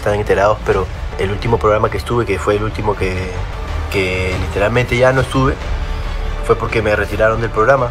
están enterados, pero el último programa que estuve, que fue el último que literalmente ya no estuve, fue porque me retiraron del programa.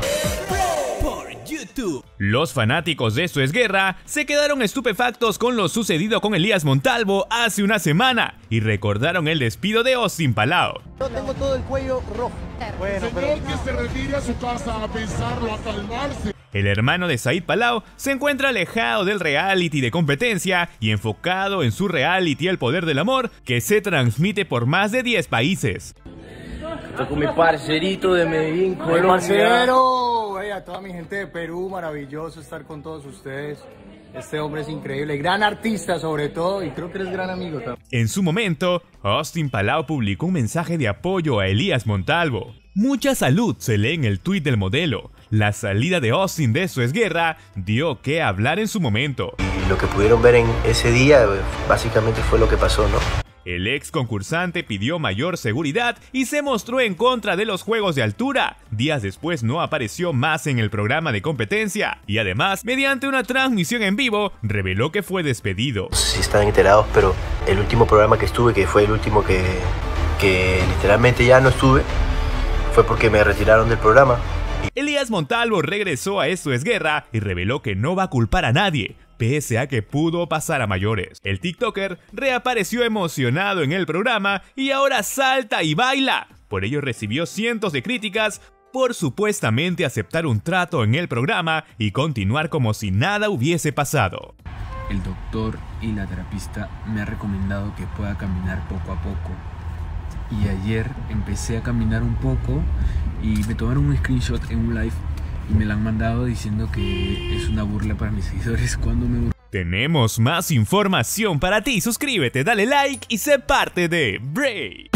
Los fanáticos de Esto es Guerra se quedaron estupefactos con lo sucedido con Elías Montalvo hace una semana y recordaron el despido de Austin Palau. Yo tengo todo el cuello rojo. Bueno, señor, que se retire a su casa a pensarlo, a calmarse. El hermano de Said Palau se encuentra alejado del reality de competencia y enfocado en su reality El Poder del Amor, que se transmite por más de 10 países. Estoy con mi parcerito de Medellín, Colombia. Parcero, a toda mi gente de Perú, maravilloso estar con todos ustedes. Este hombre es increíble, gran artista sobre todo, y creo que eres gran amigo también. En su momento, Austin Palau publicó un mensaje de apoyo a Elías Montalvo. Mucha salud, se lee en el tuit del modelo. La salida de Austin de Esto es Guerra dio que hablar en su momento. Y lo que pudieron ver en ese día, básicamente fue lo que pasó, ¿no? El ex concursante pidió mayor seguridad y se mostró en contra de los juegos de altura. Días después no apareció más en el programa de competencia y además, mediante una transmisión en vivo, reveló que fue despedido. No sé si están enterados, pero el último programa que estuve, que fue el último que literalmente ya no estuve, fue porque me retiraron del programa. Elías Montalvo regresó a Esto es Guerra y reveló que no va a culpar a nadie, pese a que pudo pasar a mayores. El TikToker reapareció emocionado en el programa y ahora salta y baila. Por ello recibió cientos de críticas por supuestamente aceptar un trato en el programa y continuar como si nada hubiese pasado. El doctor y la terapista me ha recomendado que pueda caminar poco a poco. Y ayer empecé a caminar un poco y me tomaron un screenshot en un live y me la han mandado diciendo que es una burla para mis seguidores cuando me... Tenemos más información para ti, suscríbete, dale like y sé parte de Brave.